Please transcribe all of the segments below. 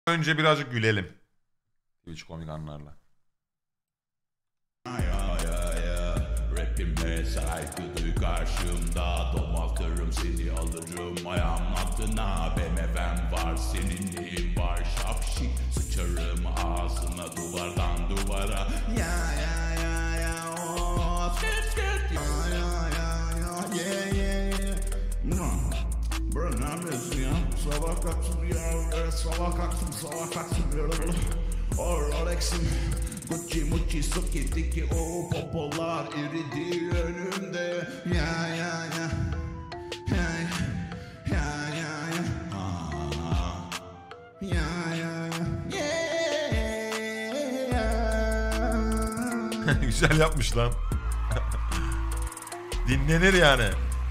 Önce birazcık gülelim. Twitch komik anlarla. Rapime saygı duy karşımda. Domaltırım seni alırım ayağımın altına. BMW'm var senin neyin var şapşik. Sıçarım ağzına duvardan duvara. Ya ya ya ya oh. Skit skit. Ya ya ya ya yeah yeah yeah. Bro ne yapıyorsun ya? Sabah kalktım ya. Sabah kalktım. Rolex'im Gucci Mucci Suki Diki o popolar eridi önümde. Ya ya ya ya ya ya ya ya ya ya. Güzel yapmış lan. Dinlenir yani.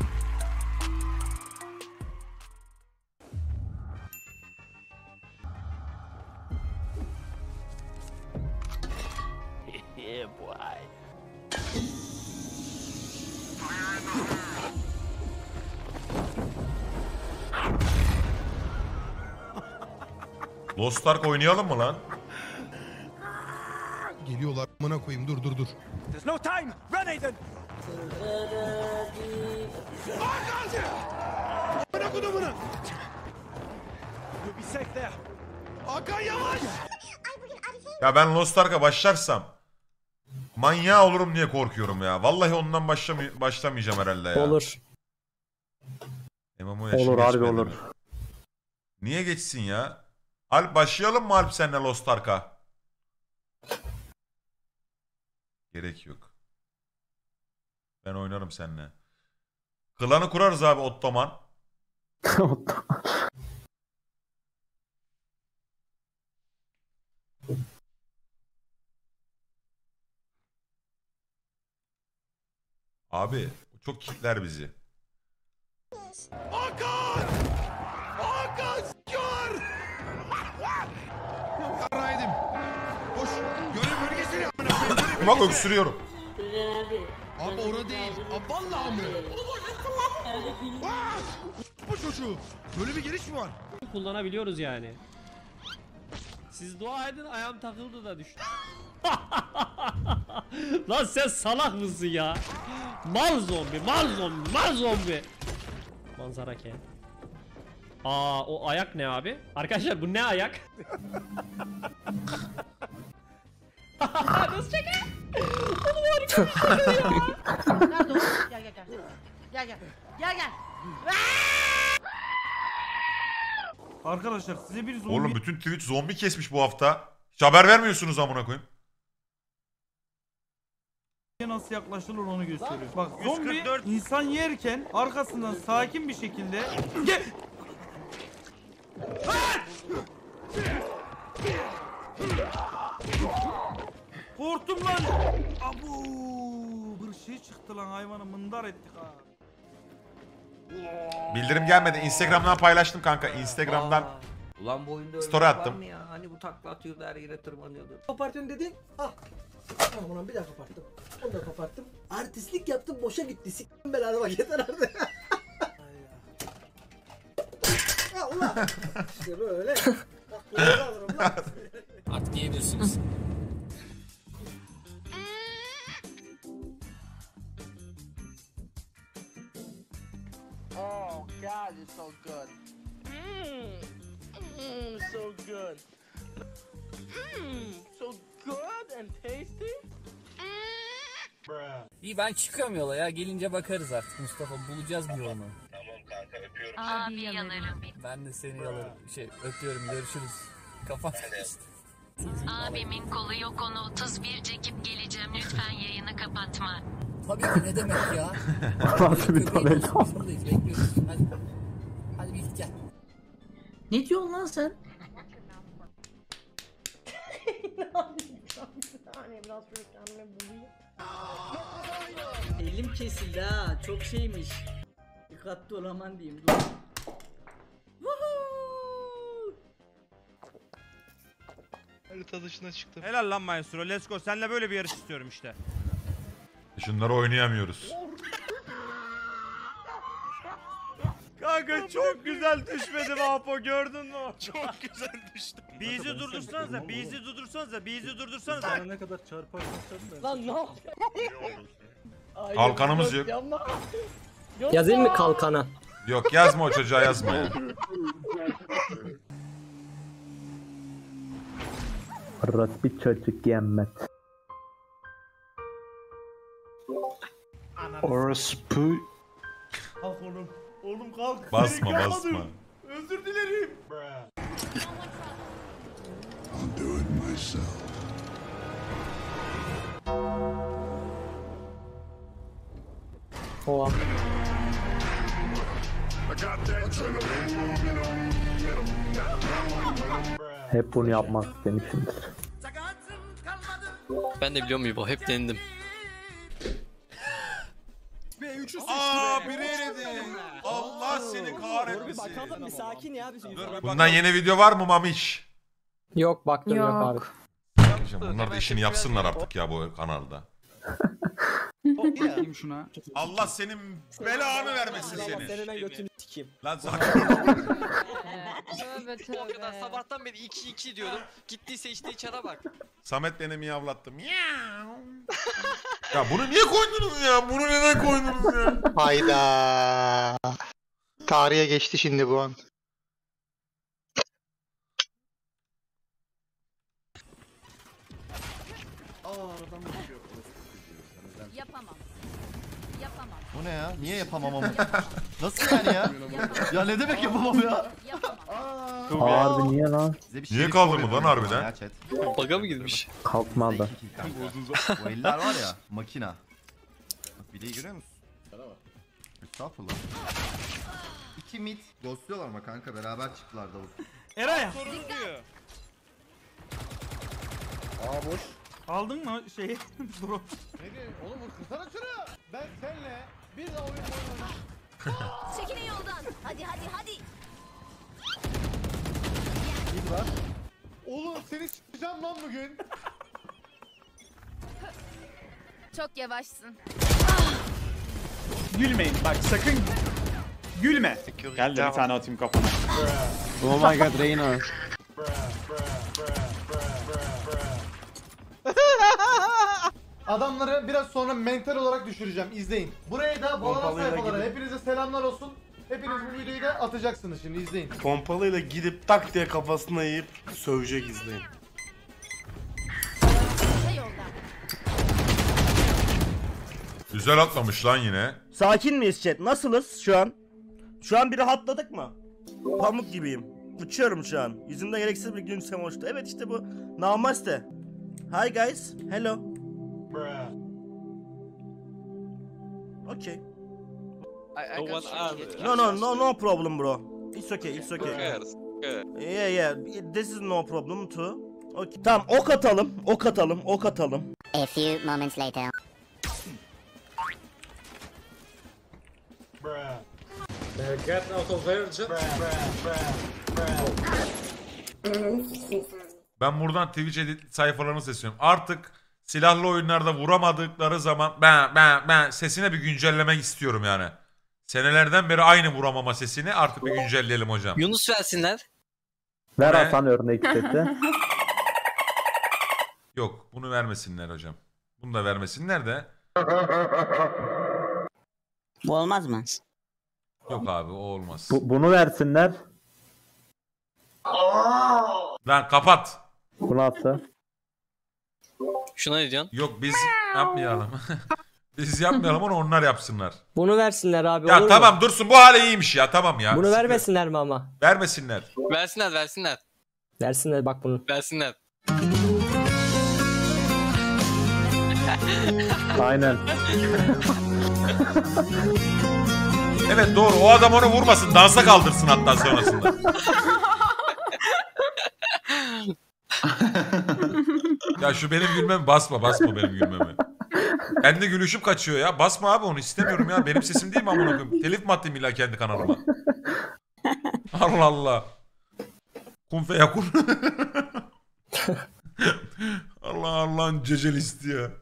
Yeah, boy. Lost Ark oynayalım mı lan? Geliyorlar. Amına koyayım dur. There's no time. Run, Aiden. Bırak onu bunu. You'll be safe there. Hakan yavaş. Ya ben Lost Ark'a başlarsam manyağı olurum diye korkuyorum ya. Vallahi ondan başlamayacağım herhalde ya. Olur. MMO yaşım Olur harbi geçmedi olur. mi? Niye geçsin ya? Alp başlayalım mı Alp seninle Lost Ark'a? Gerek yok. Ben oynarım seninle. Klanı kurarız abi Ottoman. Abi çok kitler bizi. Hakan! Hakan s**yor! Yaraydım. Koş. Görev bölgesini amına koyayım. Bak öksürüyorum. Abi orada değil. Abi vallahi mı? Bu çocuğu. Böyle bir geliş mi var? Kullanabiliyoruz yani. Siz dua edin, ayağım takıldı da düştü. Lan sen salak mısın ya? Mal zombi. Manzara ke. Aa o ayak ne abi? Arkadaşlar bu ne ayak? Nasıl şaka? Oğlum harika bir şey ya. Nerede o? Gel. Arkadaşlar size bir zombi Oğlum bütün Twitch zombi kesmiş bu hafta. Hiç haber vermiyorsunuz amına koyayım. nasıl yaklaşılır onu gösteriyor. Bak zombi insan yerken arkasından sakin bir şekilde gel. Korktum lan. Abu bir şey çıktı lan hayvanı mındar ettik ha. Bildirim gelmedi. Instagram'dan paylaştım kanka. Instagram'dan Ulan bu oyunda story attım. var mı ya? Hani bu takla atıyordu her yere tırmanıyordu. Kapatıyorsun dedin. Ah. Tamam ulan bir daha kapattım. Onu da kapattım. Artistlik yaptım boşa gitti. S**tim belanı bak yeter artık. Ya ulan. İşte böyle. Bak bunu alırım lan. Artık yiyebilirsiniz. Oh God, it's so good. So good. So good and tasty. İyi ben çıkıyorum yola ya. Gelince bakarız artık Mustafa. Bulacağız bir yolunu. Tamam kanka öpüyorum. Abi yalarım. Ben de seni yalarım. Öpüyorum. Görüşürüz. Kapat. Abimin kolu yok, onu 31 çekip geleceğim, lütfen yayını kapatma. Tabii ki ne demek ya? Nasıl bir tabii. Buradayız bekliyoruz. Hadi bir git gel. Ne diyorsun lan sen? Elim kesildi ha. Çok şeymiş. Dikkatli ol aman diyeyim. Dur. Harita dışına çıktım. Helal lan Maestro, let's go. Seninle böyle bir yarış istiyorum işte. Şunları oynayamıyoruz. Kanka çok güzel düşmedim Apo, gördün mü? Çok güzel düştüm. Bizi durdursanıza, bizi durdursanıza, bizi durdursanıza. Sana ne kadar çarparsan çarp. Lan ne oldu? Kalkanımız yok. Yazayım mı kalkana? Yok yazma o çocuğa yazma ya. Bir çocuk yenmez. Orospu. Kalk oğlum. Oğlum kalk. Basma Seni basma. kırmadım. Özür dilerim. Oha. Hep bunu yapmak istemişimdir. Ben de biliyor muyum bu? Hep denedim. Aa biri eledi. Allah seni kahretmesin. Bakalım bir sakin ya. Bundan yeni video var mı Mamiş? Yok baktım yok abi. Bunlar da işini yapsınlar artık ya bu kanalda. Bakayım şuna. Allah senin belanı vermesin seni. Senin götünü sikeyim. Lan sakin. O kadar sabahtan beri 2-2 diyordum. Gittiyse işte içeri bak. Samet beni miyavlattı. Ya bunu niye koydunuz ya? Bunu neden koydunuz ya? Hayda. Tarihe geçti şimdi bu an. Yapamam. Yapamam. Bu ne ya? Niye yapamam ama? Nasıl yani ya? Ya ne demek yapamam ya? Yapamam. Harbi niye lan? Niye kaldırmadı lan harbiden? Baga mı girmiş? Kalkmadı. Bu eller var ya, makina. Bak bileği görüyor musun? Estağfurullah. 2 mid ghostluyorlar ama kanka, beraber çıktılar Davut. Eray. Aa boş. Aldın mı şeyi? Drop. Oğlum kırsana şunu. Ben seninle bir de oyun oynayacağım. Çekilin yoldan. Hadi hadi hadi. Mid var. Oğlum seni çıkacağım lan bugün. Çok yavaşsın. Gülmeyin bak sakın. Gülme. Gel de bir tane atayım kafana. Oh my god Reyna. Adamları biraz sonra mental olarak düşüreceğim. İzleyin. Buraya da balon sayfalara hepinize selamlar olsun. Hepiniz bu videoyu da atacaksınız şimdi, izleyin. Pompalıyla gidip tak diye kafasına yiyip sövecek, izleyin. Yoldan. Güzel atlamış lan yine. Sakin miyiz chat? Nasılız şu an? Şu an bir rahatladık mı? Pamuk gibiyim. Uçuyorum şu an. Yüzümde gereksiz bir gülümseme oluştu. Evet işte bu. Namaste. Hi guys. Hello. Okay. No problem bro. It's okay, it's okay. Yeah. This is no problem too. Okay. Tamam, ok atalım. A few moments later. Get out of here. Ben buradan Twitch edit sayfalarını sesleniyorum. Artık silahlı oyunlarda vuramadıkları zaman ben sesine bir güncellemek istiyorum yani. Senelerden beri aynı vuramama sesini artık bir güncelleyelim hocam. Yunus versinler. Ver Ne? Hasan örnek sesi. Yok bunu vermesinler hocam. Bunu da vermesinler de. Bu olmaz mı? Yok abi o olmaz. Bunu versinler. Lan kapat. Bu nasıl? Şuna ne diyorsun? Yok biz yapmayalım. Biz yapmayalım onu onlar yapsınlar. Bunu versinler abi. Ya olur tamam mu? dursun bu hale iyiymiş ya tamam ya. Bunu vermesinler mi ama? Vermesinler. Versinler. Versinler bak bunu. Versinler. Aynen. Evet doğru o adam onu vurmasın dansa kaldırsın hatta sonrasında. Ya şu benim gülmemi basma benim gülmemi. Kendi gülüşüm kaçıyor ya. Basma abi onu istemiyorum ya. Benim sesim değil mi amına koyayım? Telif mi attım illa kendi kanalıma? Allah Allah. Kun feyakun. Allah'ın cecelisti ya.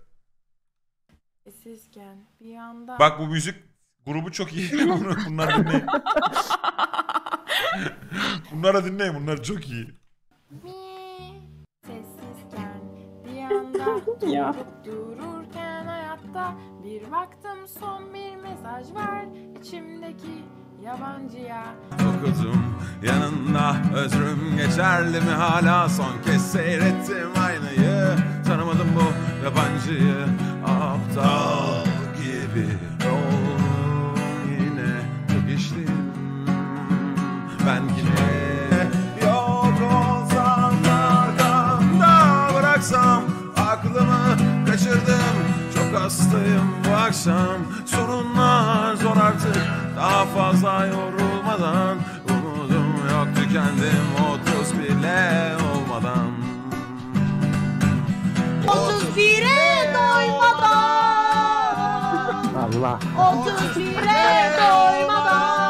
Sizken bir yanda. Bak bu müzik grubu çok iyi. Bunlar dinleyin. Bunları dinleyin bunlar çok iyi. Yanımda durup dururken hayatta bir baktım son bir mesaj var içimdeki yabancıya. Okudum yanında özrüm geçerli mi hala, son kez seyrettim aynayı, tanımadım bu yabancıyı, aptal gibi oldum yine, çok içtim ben yine. Yok olsam arkamda bıraksam, aklımı kaçırdım, çok hastayım bu akşam, sorunlar zor artık, daha fazla yorulmadan, umudum yok tükendim 30 bile olmadan. 31'e doymadan. Allah. 31'e doymadan.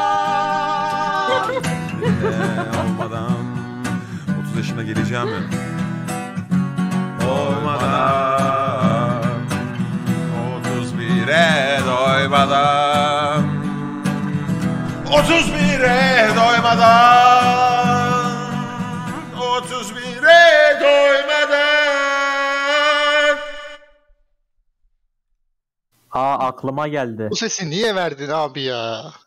Olmadan 30 yaşına geleceğim ben. Olmadan 31'e doymadan, 31'e doymadan, 31'e doymadan. Aa aklıma geldi. Bu sesi niye verdin abi ya?